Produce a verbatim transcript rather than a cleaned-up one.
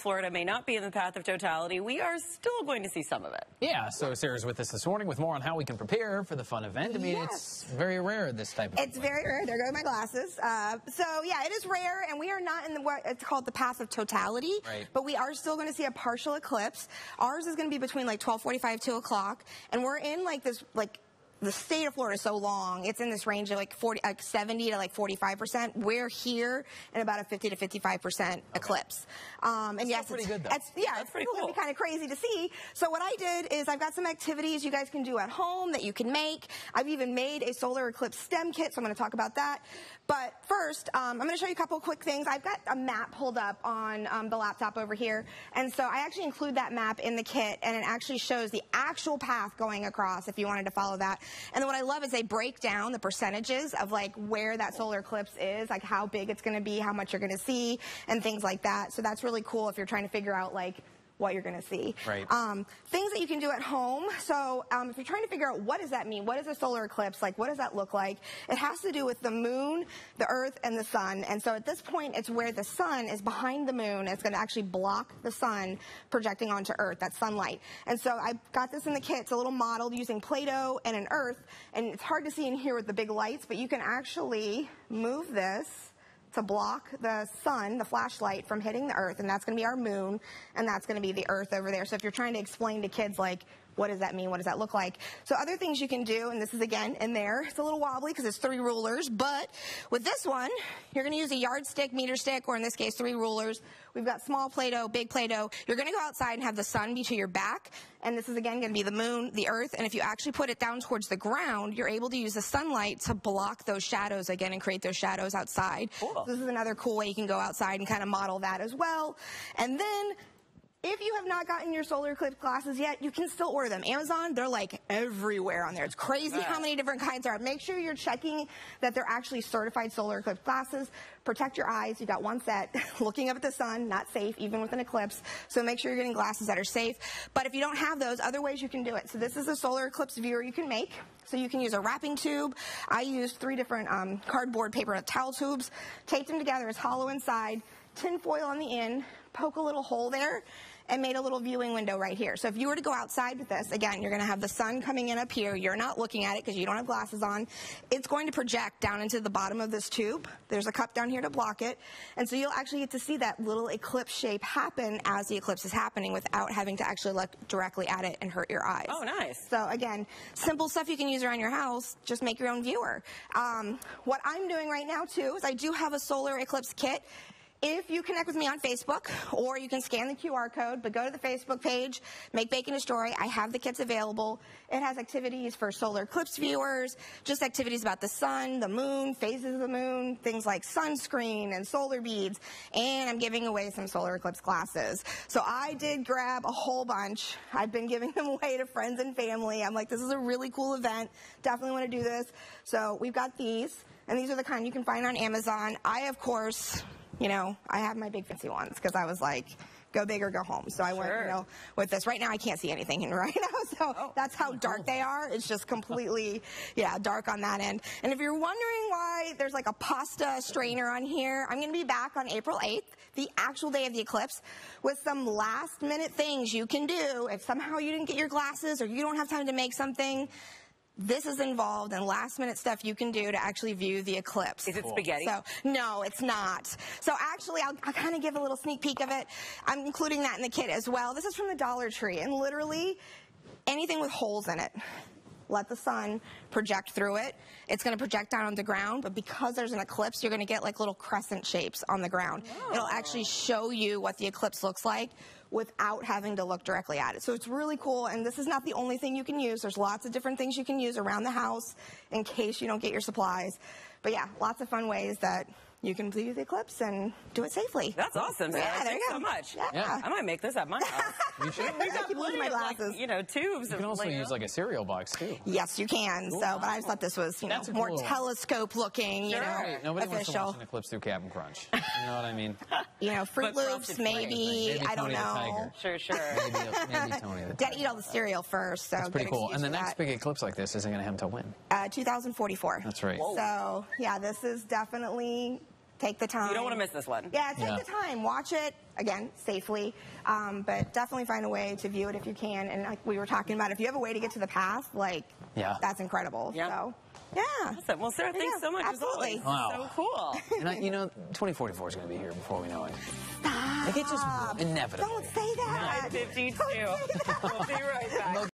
Florida may not be in the path of totality, we are still going to see some of it. Yeah, so Sarah's with us this morning with more on how we can prepare for the fun event. I mean, yes. it's very rare, this type of It's event. very rare. There go my glasses. Uh, so, yeah, it is rare, and we are not in the, what it's called the path of totality, right. but we are still going to see a partial eclipse. Ours is going to be between, like, twelve forty-five, two o'clock, and we're in, like, this, like, the state of Florida is so long, it's in this range of like forty, like seventy to like forty-five percent. We're here in about a fifty to fifty-five percent okay. eclipse. Um, and That's yes, pretty it's, good though. It's, yeah, That's it's pretty still cool. gonna be kind of crazy to see. So what I did is I've got some activities you guys can do at home that you can make. I've even made a solar eclipse stem kit, so I'm going to talk about that. But first, um, I'm going to show you a couple quick things. I've got a map pulled up on um, the laptop over here, and so I actually include that map in the kit, and it actually shows the actual path going across if you wanted to follow that. And then what I love is they break down the percentages of like where that solar eclipse is, like how big it's going to be, how much you're going to see, and things like that. So that's really cool if you're trying to figure out like what you're going to see. Right. Um, things that you can do at home. So um, if you're trying to figure out what does that mean, what is a solar eclipse, like what does that look like, it has to do with the moon, the earth, and the sun. And so at this point, it's where the sun is behind the moon. It's going to actually block the sun projecting onto earth, that sunlight. And so I got this in the kit. It's a little model using Play-Doh and an earth. And it's hard to see in here with the big lights, but you can actually move this to block the sun, the flashlight, from hitting the earth, and that's going to be our moon, and that's going to be the earth over there. So if you're trying to explain to kids, like, what does that mean? What does that look like? So other things you can do, and this is, again, in there. It's a little wobbly because it's three rulers, but with this one, you're going to use a yardstick, meter stick, or in this case, three rulers. We've got small Play-Doh, big Play-Doh. You're going to go outside and have the sun be to your back, and this is, again, going to be the moon, the earth, and if you actually put it down towards the ground, you're able to use the sunlight to block those shadows again and create those shadows outside. Cool. So this is another cool way you can go outside and kind of model that as well. And then if you have not gotten your solar eclipse glasses yet, you can still order them. Amazon, they're like everywhere on there. It's crazy how many different kinds are. Make sure you're checking that they're actually certified solar eclipse glasses. Protect your eyes. You got one set. Looking up at the sun, not safe, even with an eclipse. So make sure you're getting glasses that are safe. But if you don't have those, other ways you can do it. So this is a solar eclipse viewer you can make. So you can use a wrapping tube. I used three different um, cardboard paper towel tubes, taped them together. It's hollow inside, tin foil on the end, poke a little hole there, and made a little viewing window right here. So if you were to go outside with this, again, you're going to have the sun coming in up here. You're not looking at it because you don't have glasses on. It's going to project down into the bottom of this tube. There's a cup down here to block it. And so you'll actually get to see that little eclipse shape happen as the eclipse is happening without having to actually look directly at it and hurt your eyes. Oh, nice. So again, simple stuff you can use around your house. Just make your own viewer. Um, what I'm doing right now, too, is I do have a solar eclipse kit. If you connect with me on Facebook, or you can scan the Q R code, but go to the Facebook page, Make Bacon Destroy. I have the kits available. It has activities for solar eclipse viewers, just activities about the sun, the moon, phases of the moon, things like sunscreen and solar beads, and I'm giving away some solar eclipse glasses. So I did grab a whole bunch. I've been giving them away to friends and family. I'm like, this is a really cool event. Definitely want to do this. So we've got these, and these are the kind you can find on Amazon. I, of course, you know, I have my big fancy ones because I was like, go big or go home. So I sure. went, you know, with this. Right now I can't see anything right now, so oh, that's how dark they are. It's just completely, yeah, dark on that end. And if you're wondering why there's like a pasta strainer on here, I'm going to be back on April eighth, the actual day of the eclipse, with some last minute things you can do. If somehow you didn't get your glasses or you don't have time to make something, this is involved in last minute stuff you can do to actually view the eclipse. Is it spaghetti? So, no, it's not. So actually, I'll, I'll kind of give a little sneak peek of it. I'm including that in the kit as well. This is from the Dollar Tree, and literally anything with holes in it. Let the sun project through it. It's going to project down on the ground, but because there's an eclipse, you're going to get like little crescent shapes on the ground. Oh. It'll actually show you what the eclipse looks like without having to look directly at it. So it's really cool, and this is not the only thing you can use. There's lots of different things you can use around the house in case you don't get your supplies. But yeah, lots of fun ways that you can view the eclipse and do it safely. That's awesome, Sarah. Yeah, there Thanks you go. so much. Yeah. Yeah. I might make this at my house. You should. We've got I keep losing plenty my of, like, glasses. you know, tubes. You can of also Play-Doh. use like a cereal box too. Yes, you can. Cool. So, but I just thought this was, you know, That's more cool. telescope looking, you Sure. know, Right. Nobody wants to official. watch an eclipse through Captain Crunch. You know what I mean? You know, Fruit But Loops, frosted maybe. Maybe I don't Tony the know. Tiger. Sure, sure. Maybe, maybe Tony the Gotta Tiger. eat all the cereal first. So That's pretty good cool. excuse And the for next that. big eclipse like this isn't going to have until when? Uh, two thousand forty-four. That's right. Whoa. So, yeah, this is definitely take the time. You don't want to miss this one. Yeah, take Yeah. the time. Watch it, again, safely. Um, but definitely find a way to view it if you can. And like we were talking about, if you have a way to get to the past, like, Yeah. that's incredible. Yeah. So, yeah. Awesome. Well, Sarah, thanks Yeah, so much. absolutely. As always. Wow. So cool. And I, you know, twenty forty-four is going to be here before we know it. Stop. Like, it's just inevitable. Don't say that. nine fifty-two. Don't say that. We'll be right back.